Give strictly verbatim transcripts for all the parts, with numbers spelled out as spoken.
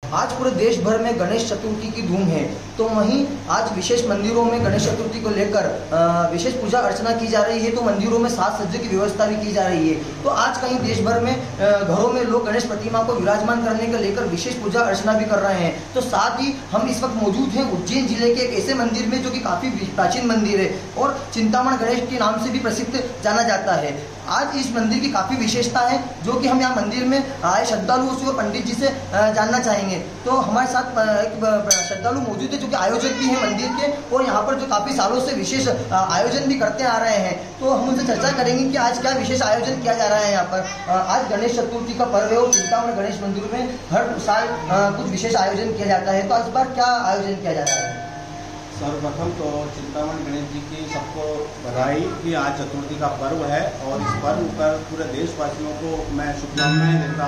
आज पूरे देश भर में गणेश चतुर्थी की धूम है, तो वहीं आज विशेष मंदिरों में गणेश चतुर्थी को लेकर विशेष पूजा अर्चना की जा रही है। तो मंदिरों में साज सज्जे की व्यवस्था भी की जा रही है। तो आज कहीं देश भर में घरों में लोग गणेश प्रतिमा को विराजमान करने को लेकर विशेष पूजा अर्चना भी कर रहे हैं। तो साथ ही हम इस वक्त मौजूद हैं उज्जैन जिले के एक ऐसे मंदिर में जो कि काफी प्राचीन मंदिर है और चिंतामण गणेश के नाम से भी प्रसिद्ध जाना जाता है। आज इस मंदिर की काफी विशेषता है जो कि हम यहाँ मंदिर में आए श्रद्धालुओं से और पंडित जी से जानना चाहेंगे। तो हमारे साथ एक श्रद्धालु मौजूद है जो कि आयोजक भी हैं मंदिर के और यहाँ पर जो काफी सालों से विशेष आयोजन भी करते आ रहे हैं। तो हम उनसे चर्चा करेंगे कि आज क्या विशेष आयोजन किया जा रहा है। यहाँ पर आज गणेश चतुर्थी का पर्व है और चिंतामण गणेश मंदिर में हर साल कुछ विशेष आयोजन किया जाता है। तो इस बार क्या आयोजन किया जा रहा है? सर्वप्रथम तो चिंतामण गणेश जी की सबको बधाई कि आज चतुर्थी का पर्व है और इस पर्व पर पूरे देशवासियों को मैं शुभकामनाएं देता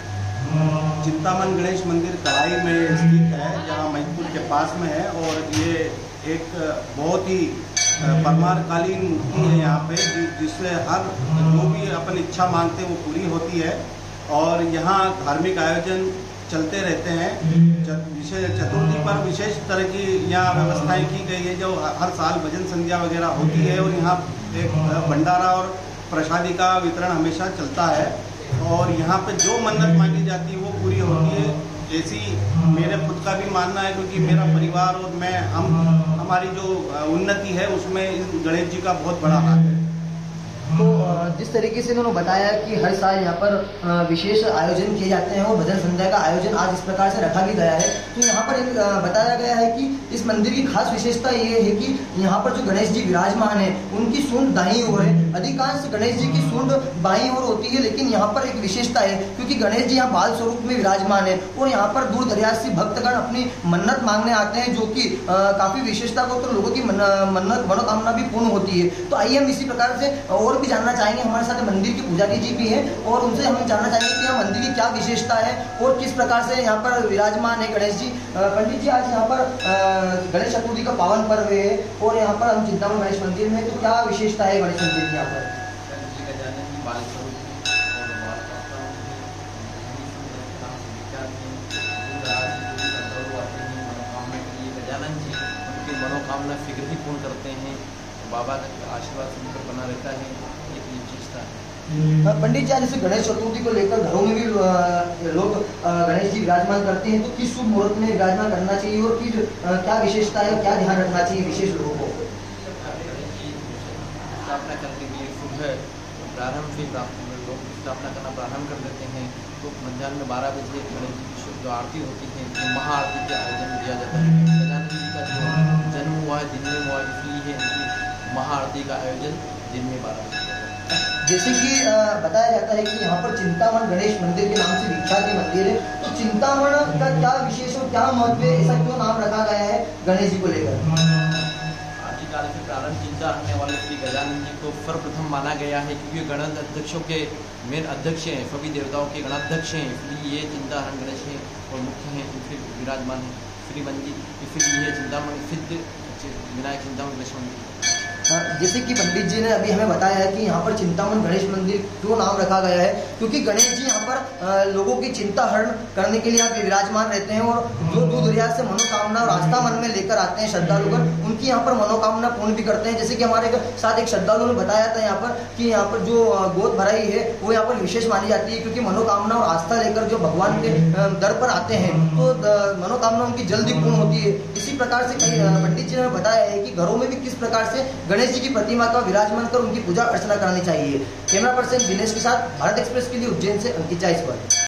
हूँ। चिंतामण गणेश मंदिर कड़ाई में स्थित है, जहाँ महिदपुर के पास में है और ये एक बहुत ही परमारकालीन मूर्ति है यहाँ पे, जिससे हर जो भी अपन इच्छा मांगते हैं वो पूरी होती है। और यहाँ धार्मिक आयोजन चलते रहते हैं। विशेष चतुर्थी पर विशेष तरह की यहाँ व्यवस्थाएं की गई है, जो हर साल भजन संध्या वगैरह होती है और यहाँ एक भंडारा और प्रसादी का वितरण हमेशा चलता है। और यहाँ पे जो मन्नत मांगी जाती है वो पूरी होती है। ऐसी मेरे खुद का भी मानना है, क्योंकि मेरा परिवार और मैं हम हमारी जो उन्नति है उसमें गणेश जी का बहुत बड़ा हाथ है। तो जिस तरीके से उन्होंने बताया कि हर साल यहाँ पर विशेष आयोजन किए जाते हैं और भजन संध्या का आयोजन आज इस प्रकार से रखा भी गया है। तो यहाँ पर बताया गया है कि इस मंदिर की खास विशेषता ये है कि यहाँ पर जो गणेश जी विराजमान है उनकी सूंड दाईं ओर है। अधिकांश गणेश जी की सूंड बाईं ओर होती है, लेकिन यहाँ पर एक विशेषता है क्योंकि गणेश जी यहाँ बाल स्वरूप में विराजमान है और यहाँ पर दूर दराज से भक्तगण अपनी मन्नत मांगने आते हैं, जो कि काफी विशेषता को तो लोगों की मन्नत मनोकामना भी पूर्ण होती है। तो आइए हम इसी प्रकार से और भी जानना चाहेंगे। हमारे साथ मंदिर के पुजारी जी भी हैं और उनसे हम जानना चाहेंगे कि यहाँ मंदिर की क्या विशेषता है और किस प्रकार से यहाँ पर विराजमान है गणेश जी। पंडित जी, आज यहाँ पर गणेश चतुर्थी का पावन पर्व है और यहाँ पर हम चिंतामण गणेश मंदिर में, तो क्या विशेषता है गणेश मंदिर की यहाँ पर? मनोकामना शीघ्र ही पूर्ण करते हैं, बाबा का आशीर्वाद सुनकर बना रहता है, ये विशेषता है। पंडित जी, जैसे गणेश चतुर्थी को लेकर घरों में भी लोग गणेश जी विराजमान करते हैं, तो किस शुभ मुहूर्त में विराजमान करना चाहिए और फिर क्या विशेषता है, क्या ध्यान रखना चाहिए विशेष लोगों को? स्थापना करने के लिए सुबह प्रारंभ से लोग स्थापना करना प्रारंभ कर देते हैं। तो मध्याह्न में बारह बजे गणेश जी की जो आरती होती है, तो महाआरती का आयोजन किया जाता है। गजानन जी का जो जन्म हुआ है दिन में हुआ, इसलिए इनकी महाआरती का आयोजन दिन में बारह बजे। जैसे कि बताया जाता है कि यहाँ पर चिंतामण गणेश मंदिर के नाम से विख्यात मंदिर है, तो चिंतामण का क्या विशेष और क्या महत्व है, ऐसा क्यों नाम रखा गया है गणेश जी को लेकर? आदिकाल से प्रारंभ चिंता रखने वाले श्री गजानन जी को सर्वप्रथम माना गया है, क्योंकि गणेश अध्यक्षों के मेन अध्यक्ष हैं, सभी देवताओं के गणाध्यक्ष हैं, इसलिए ये चिंताहरण गणेश हैं और मुख्य हैं, इनसे विराजमान है श्री मंदिर, इसलिए चिंतामण सिद्ध विनायक चिंतामण गणेश मंदिर। जैसे कि पंडित जी ने अभी हमें बताया है कि यहाँ पर चिंतामण गणेश मंदिर क्यों नाम रखा गया है, क्योंकि गणेश जी यहाँ पर लोगों की चिंता हरण करने के लिए यहाँ पे विराजमान रहते हैं और जो दूर दरिया से मनोकामना और आस्था मन में लेकर आते हैं श्रद्धालुगण, उनकी यहाँ पर मनोकामना पूर्ण भी करते हैं। जैसे कि हमारे साथ एक श्रद्धालु ने बताया था यहाँ पर कि यहाँ पर जो गोद भराई है वो यहाँ पर विशेष मानी जाती है, क्योंकि मनोकामना और आस्था लेकर जो भगवान के दर पर आते हैं तो मनोकामना उनकी जल्दी पूर्ण होती है। इसी प्रकार से कई पंडित जी ने बताया है कि घरों में भी किस प्रकार से गणेश जी की प्रतिमा का विराजमान कर उनकी पूजा अर्चना करनी चाहिए। कैमरा पर्सन दिनेश के साथ भारत एक्सप्रेस के लिए उज्जैन से अंकित जायसवाल।